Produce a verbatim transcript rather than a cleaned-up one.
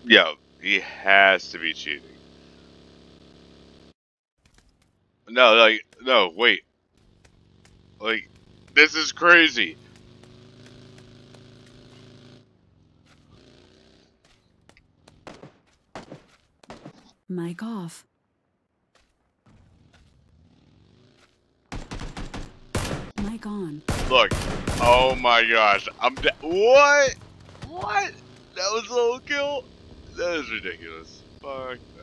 Yo, he has to be cheating. No, like, no, wait. Like, this is crazy. Mic off. Mic on. Look. Oh my gosh. I'm de- What? What? That was a little kill? That is ridiculous. Fuck.